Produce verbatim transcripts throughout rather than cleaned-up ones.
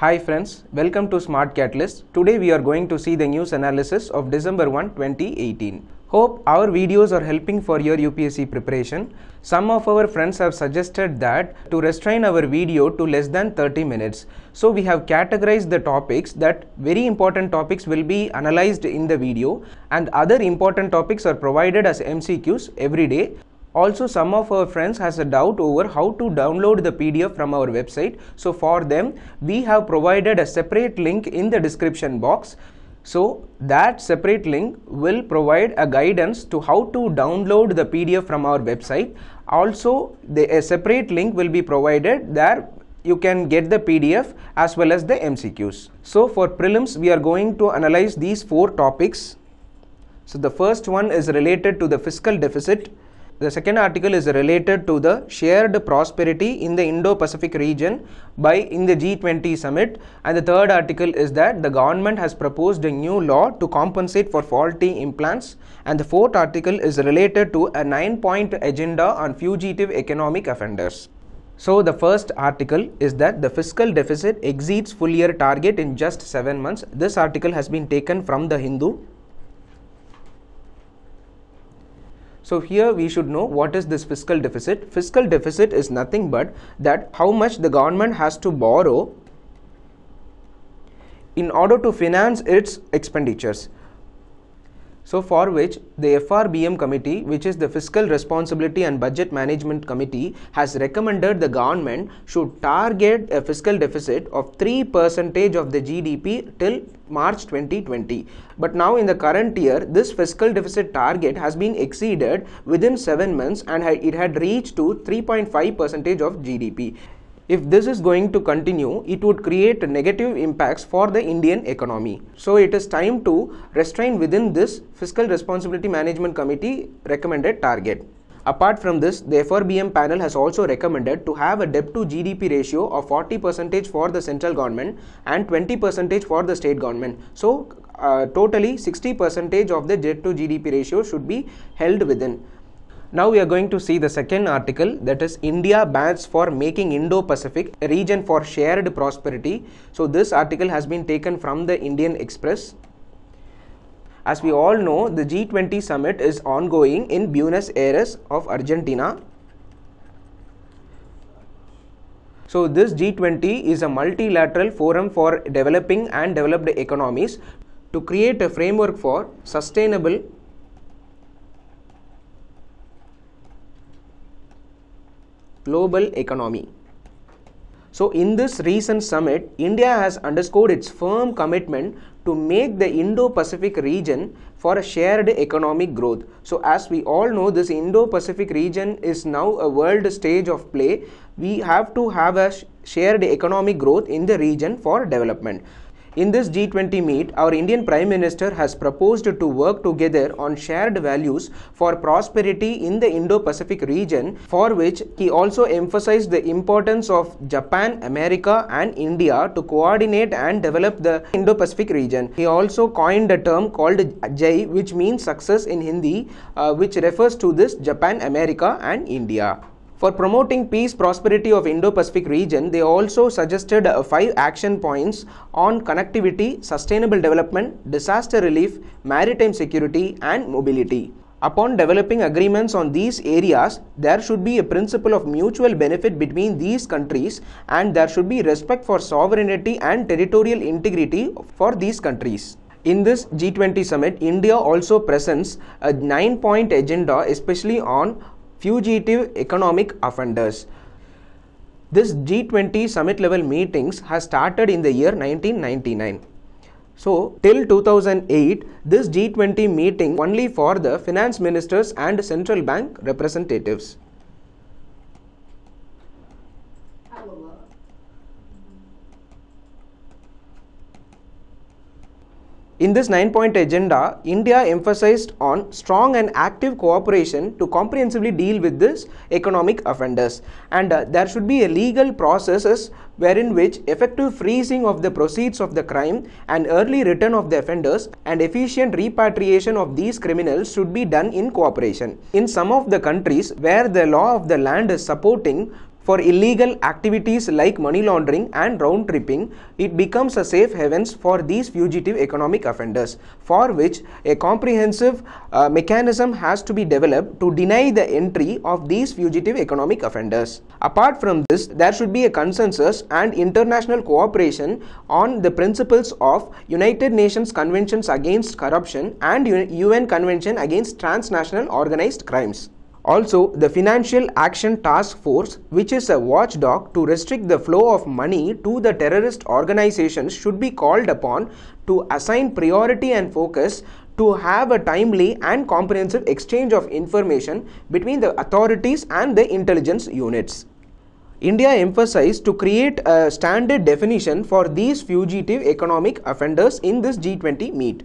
Hi friends, welcome to Smart Catalyst. Today we are going to see the news analysis of December first, twenty eighteen. Hope our videos are helping for your U P S C preparation. Some of our friends have suggested that to restrain our video to less than thirty minutes. So we have categorized the topics that very important topics will be analyzed in the video and other important topics are provided as M C Qs every day. Also, some of our friends has a doubt over how to download the P D F from our website. So for them, we have provided a separate link in the description box. So that separate link will provide a guidance to how to download the P D F from our website. Also, the, a separate link will be provided there. You can get the P D F as well as the M C Qs. So for prelims, we are going to analyze these four topics. So the first one is related to the fiscal deficit. The second article is related to the shared prosperity in the Indo-Pacific region by in the G twenty summit, and the third article is that the government has proposed a new law to compensate for faulty implants, and the fourth article is related to a nine-point agenda on fugitive economic offenders. So the first article is that the fiscal deficit exceeds full year target in just seven months. This article has been taken from the Hindu. So here we should know what is this fiscal deficit. Fiscal deficit is nothing but that how much the government has to borrow in order to finance its expenditures. So for which the F R B M committee, which is the Fiscal Responsibility and Budget Management Committee, has recommended the government should target a fiscal deficit of three percent of the G D P till March twenty twenty. But now in the current year, this fiscal deficit target has been exceeded within seven months and it had reached to three point five percent of G D P. If this is going to continue, it would create negative impacts for the Indian economy. So it is time to restrain within this Fiscal Responsibility Management Committee recommended target. Apart from this, the F R B M panel has also recommended to have a debt to G D P ratio of forty percent for the central government and twenty percent for the state government. So uh, totally sixty percent of the debt to G D P ratio should be held within. Now we are going to see the second article, that is India bans for making Indo-Pacific a region for shared prosperity. So this article has been taken from the Indian Express. As we all know, the G twenty summit is ongoing in Buenos Aires of Argentina. So this G twenty is a multilateral forum for developing and developed economies to create a framework for sustainable global economy. So in this recent summit, India has underscored its firm commitment to make the Indo-Pacific region for a shared economic growth. So as we all know, this Indo-Pacific region is now a world stage of play. We have to have a shared economic growth in the region for development. In this G twenty meet, our Indian Prime Minister has proposed to work together on shared values for prosperity in the Indo-Pacific region, for which he also emphasized the importance of Japan, America and India to coordinate and develop the Indo-Pacific region. He also coined a term called Jai, which means success in Hindi, uh, which refers to this Japan, America and India. For promoting peace, prosperity of Indo-Pacific region, they also suggested uh, five action points on connectivity, sustainable development, disaster relief, maritime security and mobility. Upon developing agreements on these areas, there should be a principle of mutual benefit between these countries and there should be respect for sovereignty and territorial integrity for these countries. In this G twenty summit, India also presents a nine-point agenda, especially on fugitive economic offenders. This G twenty summit level meetings has started in the year nineteen ninety-nine. So till two thousand eight, this G twenty meeting only for the finance ministers and central bank representatives. In this nine-point agenda, India emphasized on strong and active cooperation to comprehensively deal with this economic offenders, and uh, there should be a legal processes wherein which effective freezing of the proceeds of the crime and early return of the offenders and efficient repatriation of these criminals should be done in cooperation. In some of the countries where the law of the land is supporting For illegal activities like money laundering and round tripping, it becomes a safe havens for these fugitive economic offenders, for which a comprehensive uh, mechanism has to be developed to deny the entry of these fugitive economic offenders. Apart from this, there should be a consensus and international cooperation on the principles of United Nations Conventions Against Corruption and U N Convention Against Transnational Organized Crimes. Also, the Financial Action Task Force, which is a watchdog to restrict the flow of money to the terrorist organizations, should be called upon to assign priority and focus to have a timely and comprehensive exchange of information between the authorities and the intelligence units. India emphasized to create a standard definition for these fugitive economic offenders in this G twenty meet.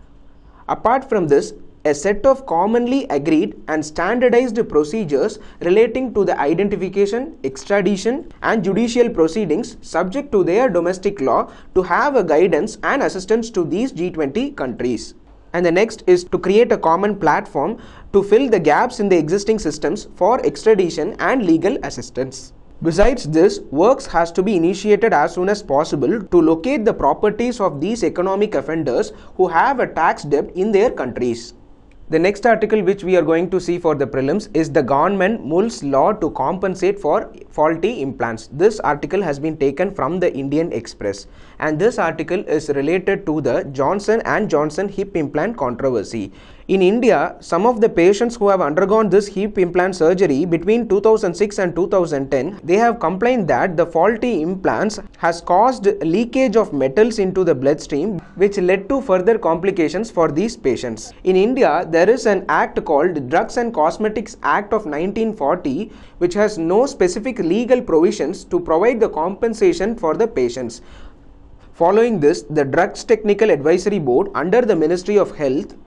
Apart from this, a set of commonly agreed and standardized procedures relating to the identification, extradition and judicial proceedings subject to their domestic law to have a guidance and assistance to these G twenty countries. And the next is to create a common platform to fill the gaps in the existing systems for extradition and legal assistance. Besides this, works has to be initiated as soon as possible to locate the properties of these economic offenders who have a tax debt in their countries. The next article which we are going to see for the prelims is the government Mull's law to compensate for faulty implants. This article has been taken from the Indian Express, and this article is related to the Johnson and Johnson hip implant controversy. In India, some of the patients who have undergone this hip implant surgery between two thousand six and two thousand ten, they have complained that the faulty implants has caused leakage of metals into the bloodstream, which led to further complications for these patients. In India, there is an act called Drugs and Cosmetics Act of nineteen forty, which has no specific legal provisions to provide the compensation for the patients. Following this, the Drugs Technical Advisory Board under the Ministry of Health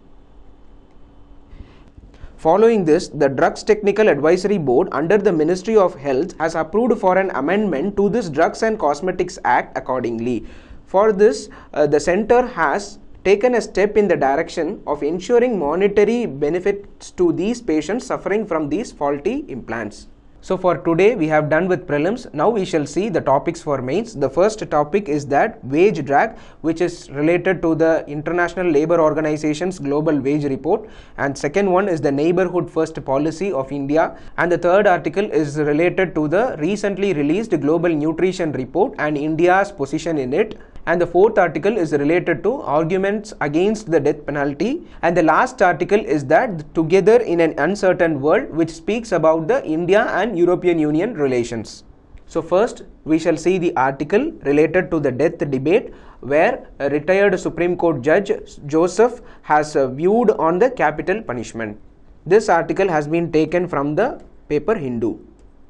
Following this, the Drugs Technical Advisory Board under the Ministry of Health has approved for an amendment to this Drugs and Cosmetics Act accordingly. For this, uh, the Centre has taken a step in the direction of ensuring monetary benefits to these patients suffering from these faulty implants. So for today we have done with prelims. Now we shall see the topics for mains. The first topic is that wage drag, which is related to the International Labour Organization's Global Wage Report, and second one is the Neighbourhood First policy of India, and the third article is related to the recently released Global Nutrition Report and India's position in it, and the fourth article is related to arguments against the death penalty, and the last article is that Together in an Uncertain World, which speaks about the India and European Union relations. So first we shall see the article related to the death debate, where a retired Supreme Court Judge Joseph has uh, viewed on the capital punishment. This article has been taken from the paper Hindu,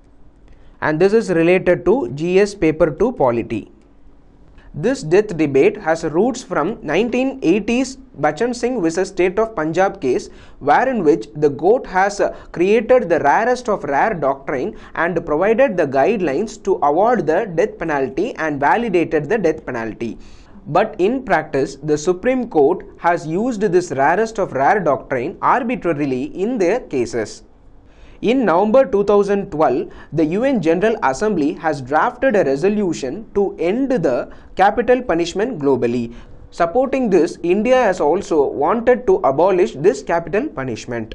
and this is related to G S paper two polity. This death debate has roots from nineteen eighties Bachan Singh versus State of Punjab case, wherein which the court has uh, created the rarest of rare doctrine and provided the guidelines to award the death penalty and validated the death penalty. But in practice, the Supreme Court has used this rarest of rare doctrine arbitrarily in their cases. In November two thousand twelve, the U N General Assembly has drafted a resolution to end the capital punishment globally. Supporting this, India has also wanted to abolish this capital punishment.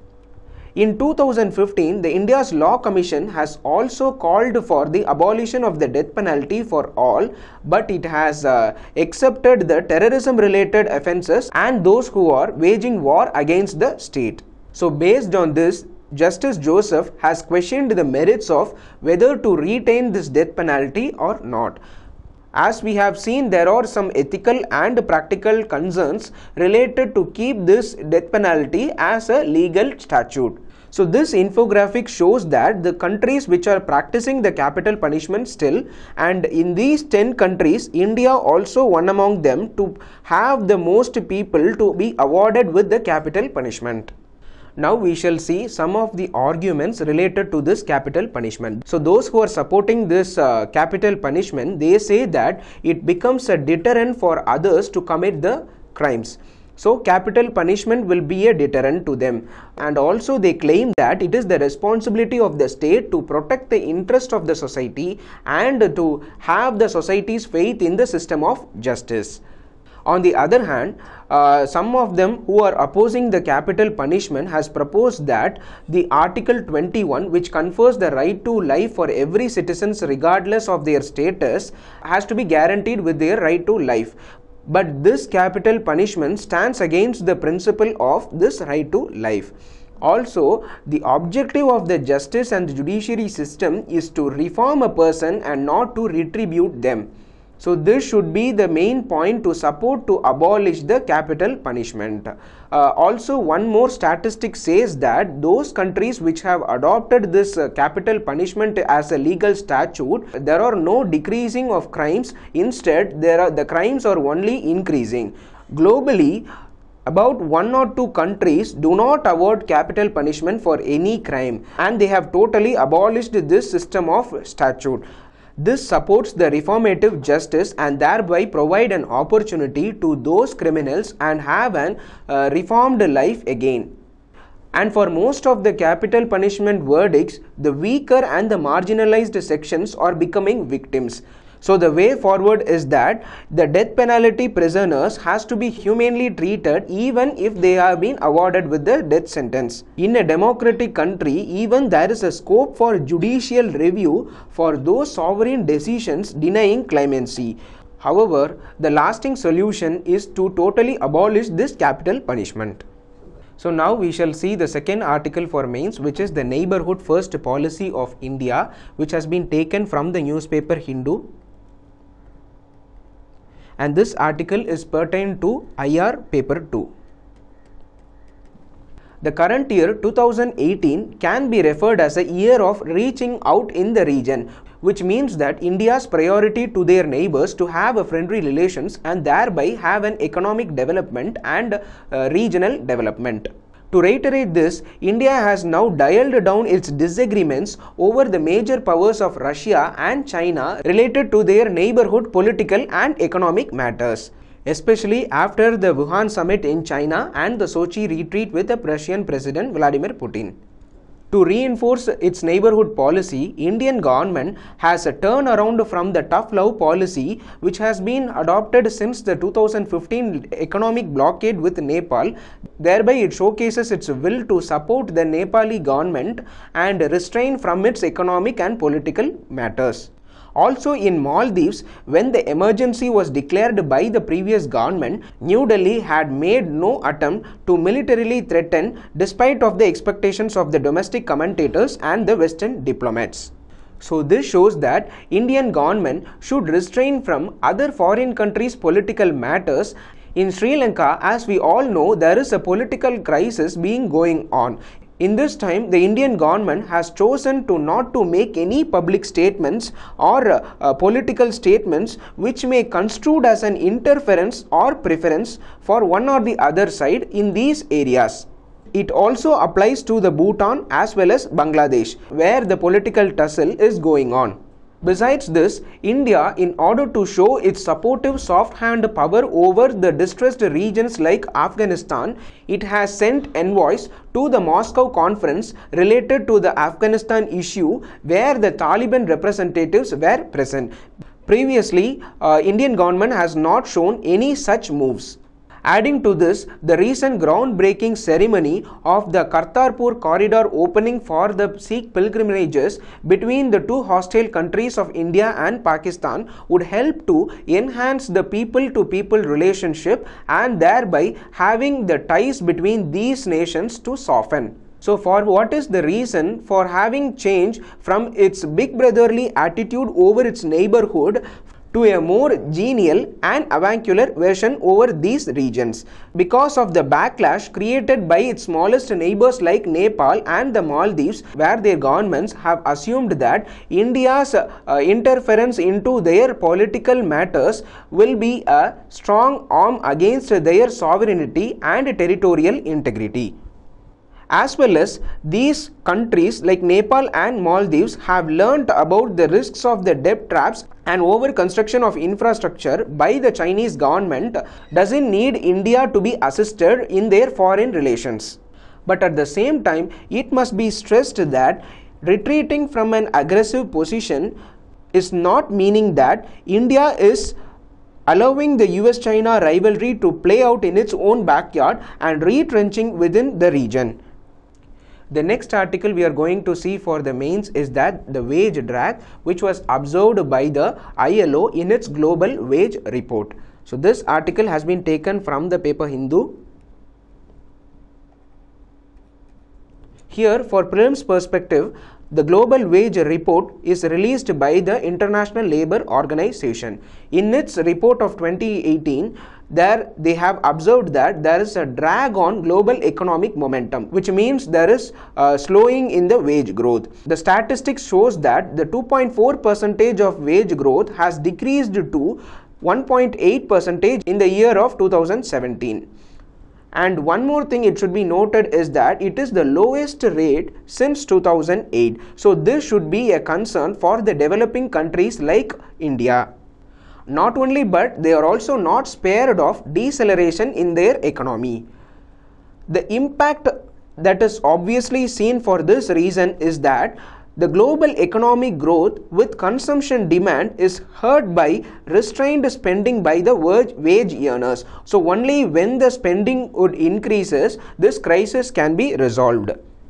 In two thousand fifteen, the India's Law Commission has also called for the abolition of the death penalty for all, but it has uh, accepted the terrorism-related offences and those who are waging war against the state. So based on this, Justice Joseph has questioned the merits of whether to retain this death penalty or not. As we have seen, there are some ethical and practical concerns related to keep this death penalty as a legal statute. So this infographic shows that the countries which are practicing the capital punishment still, and in these ten countries, India also one among them to have the most people to be awarded with the capital punishment. Now we shall see some of the arguments related to this capital punishment. So those who are supporting this uh, capital punishment, they say that it becomes a deterrent for others to commit the crimes. So capital punishment will be a deterrent to them. And also they claim that it is the responsibility of the state to protect the interest of the society and to have the society's faith in the system of justice. On the other hand, uh, some of them who are opposing the capital punishment has proposed that the Article twenty-one, which confers the right to life for every citizen regardless of their status, has to be guaranteed with their right to life. But this capital punishment stands against the principle of this right to life. Also, the objective of the justice and the judiciary system is to reform a person and not to retribute them. So this should be the main point to support to abolish the capital punishment. Uh, also, one more statistic says that those countries which have adopted this uh, capital punishment as a legal statute, there are no decreasing of crimes. Instead, there are the crimes are only increasing. Globally, about one or two countries do not award capital punishment for any crime, and they have totally abolished this system of statute. This supports the reformative justice and thereby provide an opportunity to those criminals and have an uh, reformed life again. And for most of the capital punishment verdicts, the weaker and the marginalized sections are becoming victims. So the way forward is that the death penalty prisoners has to be humanely treated even if they have been awarded with the death sentence. In a democratic country, even there is a scope for judicial review for those sovereign decisions denying clemency. However, the lasting solution is to totally abolish this capital punishment. So now we shall see the second article for mains, which is the neighborhood first policy of India, which has been taken from the newspaper Hindu. And this article is pertained to I R paper two. The current year two thousand eighteen can be referred as a year of reaching out in the region, which means that India's priority to their neighbors to have a friendly relations and thereby have an economic development and uh, regional development. To reiterate this, India has now dialed down its disagreements over the major powers of Russia and China related to their neighborhood political and economic matters, especially after the Wuhan summit in China and the Sochi retreat with the Russian President Vladimir Putin. To reinforce its neighborhood policy, Indian government has a turnaround from the tough love policy which has been adopted since the two thousand fifteen economic blockade with Nepal. Thereby it showcases its will to support the Nepali government and restrain from its economic and political matters. Also in Maldives, when the emergency was declared by the previous government, New Delhi had made no attempt to militarily threaten despite of the expectations of the domestic commentators and the Western diplomats. So this shows that Indian government should restrain from other foreign countries' political matters. In Sri Lanka, as we all know, there is a political crisis being going on. In this time, the Indian government has chosen to not to make any public statements or uh, uh, political statements which may construed as an interference or preference for one or the other side in these areas. It also applies to the Bhutan as well as Bangladesh, where the political tussle is going on. Besides this, India, in order to show its supportive soft hand power over the distressed regions like Afghanistan, it has sent envoys to the Moscow conference related to the Afghanistan issue, where the Taliban representatives were present. Previously, uh, Indian government has not shown any such moves. Adding to this, the recent groundbreaking ceremony of the Kartarpur corridor opening for the Sikh pilgrimages between the two hostile countries of India and Pakistan would help to enhance the people-to-people relationship and thereby having the ties between these nations to soften. So for what is the reason for having change from its big brotherly attitude over its neighborhood to a more genial and avuncular version over these regions? Because of the backlash created by its smallest neighbors like Nepal and the Maldives, where their governments have assumed that India's uh, interference into their political matters will be a strong arm against their sovereignty and territorial integrity. As well as these countries like Nepal and Maldives have learnt about the risks of the debt traps and over construction of infrastructure by the Chinese government doesn't need India to be assisted in their foreign relations. But at the same time, it must be stressed that retreating from an aggressive position is not meaning that India is allowing the U S China rivalry to play out in its own backyard and retrenching within the region. The next article we are going to see for the mains is that the wage drag which was observed by the I L O in its global wage report. So this article has been taken from the paper Hindu. Here for prelims perspective, the global wage report is released by the International Labour Organization. In its report of twenty eighteen, there they have observed that there is a drag on global economic momentum, which means there is uh, slowing in the wage growth. The statistics shows that the two point four percentage of wage growth has decreased to one point eight percentage in the year of two thousand seventeen. And one more thing it should be noted is that it is the lowest rate since two thousand eight. So this should be a concern for the developing countries like India. Not only, but they are also not spared of deceleration in their economy. The impact that is obviously seen for this reason is that the global economic growth with consumption demand is hurt by restrained spending by the wage earners. So only when the spending would increases, this crisis can be resolved.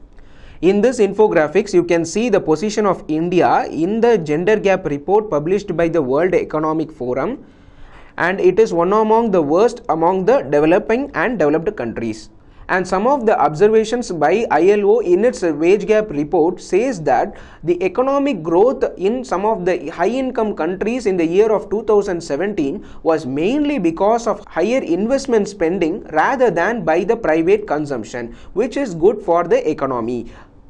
In this infographics, you can see the position of India in the gender gap report published by the World Economic Forum, and it is one among the worst among the developing and developed countries. And some of the observations by I L O in its wage gap report says that the economic growth in some of the high income countries in the year of two thousand seventeen was mainly because of higher investment spending rather than by the private consumption, which is good for the economy.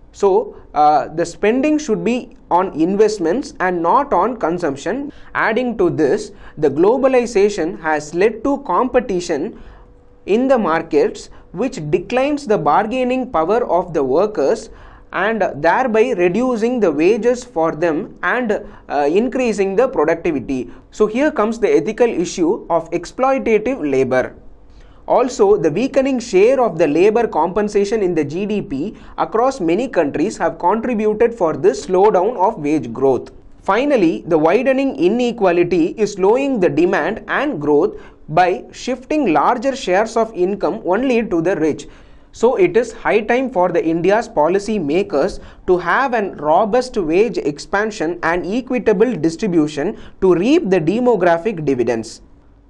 So uh, the spending should be on investments and not on consumption. Adding to this, the globalization has led to competition in the markets, which declines the bargaining power of the workers and thereby reducing the wages for them and uh, increasing the productivity. So here comes the ethical issue of exploitative labor. Also, the weakening share of the labor compensation in the G D P across many countries have contributed for this slowdown of wage growth. Finally, the widening inequality is slowing the demand and growth by shifting larger shares of income only to the rich. So it is high time for the India's policy makers to have an robust wage expansion and equitable distribution to reap the demographic dividends.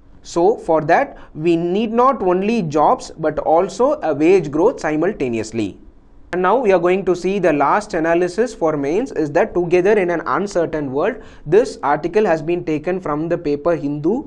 So for that, we need not only jobs but also a wage growth simultaneously. And now we are going to see the last analysis for mains is that together in an uncertain world. This article has been taken from the paper Hindu.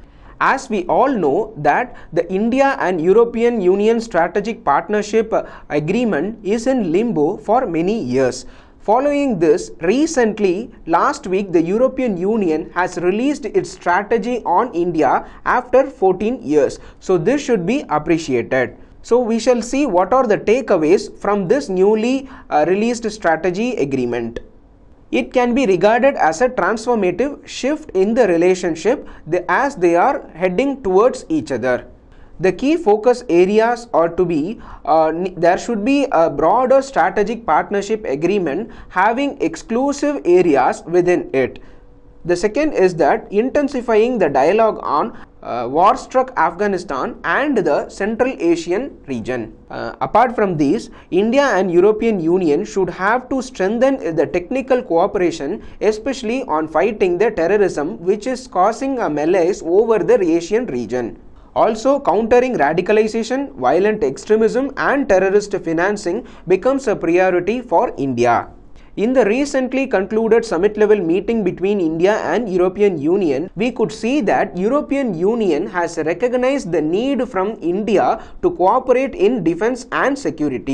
As we all know that the India and European Union Strategic Partnership Agreement is in limbo for many years. Following this, recently, last week, the European Union has released its strategy on India after fourteen years. So this should be appreciated. So we shall see what are the takeaways from this newly uh, released strategy agreement. It can be regarded as a transformative shift in the relationship as they are heading towards each other. The key focus areas are to be, uh, there should be a broader strategic partnership agreement having exclusive areas within it. The second is that intensifying the dialogue on uh, war-struck Afghanistan and the Central Asian region. Uh, apart from these, India and European Union should have to strengthen the technical cooperation, especially on fighting the terrorism which is causing a malaise over the Asian region. Also, countering radicalization, violent extremism and terrorist financing becomes a priority for India. In the recently concluded summit-level meeting between India and European Union, we could see that European Union has recognized the need from India to cooperate in defense and security.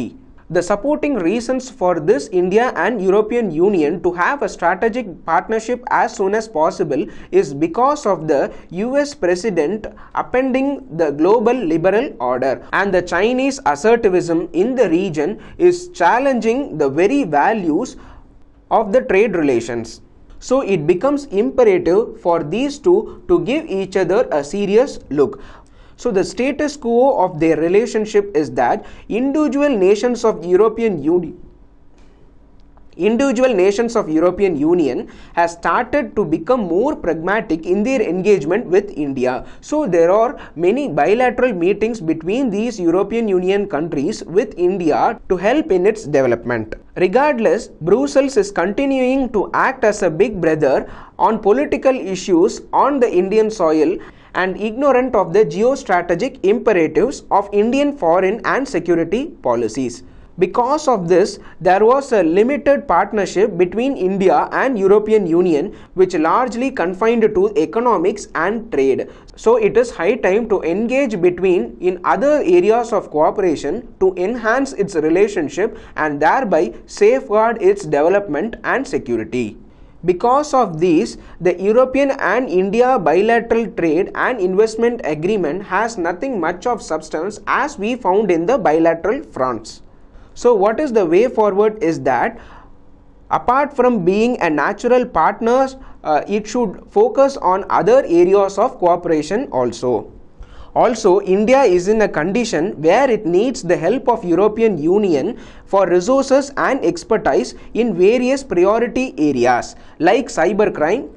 The supporting reasons for this India and European Union to have a strategic partnership as soon as possible is because of the U S President upending the global liberal order, and the Chinese assertivism in the region is challenging the very values of the trade relations. So it becomes imperative for these two to give each other a serious look. So the status quo of their relationship is that individual nations of European Union individual nations of European Union has started to become more pragmatic in their engagement with India. So there are many bilateral meetings between these European Union countries with India to help in its development. Regardless, Brussels is continuing to act as a big brother on political issues on the Indian soil and ignorant of the geostrategic imperatives of Indian foreign and security policies. Because of this, there was a limited partnership between India and European Union, which largely confined to economics and trade. So it is high time to engage between in other areas of cooperation to enhance its relationship and thereby safeguard its development and security. Because of these, the European and India bilateral trade and investment agreement has nothing much of substance as we found in the bilateral fronts. So what is the way forward is that apart from being a natural partner, uh, it should focus on other areas of cooperation also. Also, India is in a condition where it needs the help of European Union for resources and expertise in various priority areas like cybercrime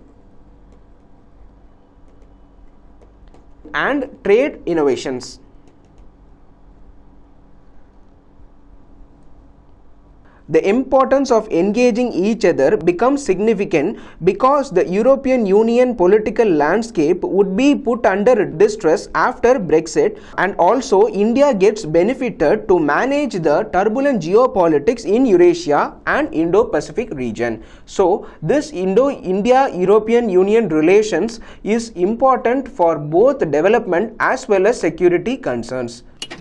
and trade innovations. The importance of engaging each other becomes significant because the European Union political landscape would be put under distress after Brexit, and also India gets benefited to manage the turbulent geopolitics in Eurasia and Indo-Pacific region. So this Indo-India-European Union relations is important for both development as well as security concerns.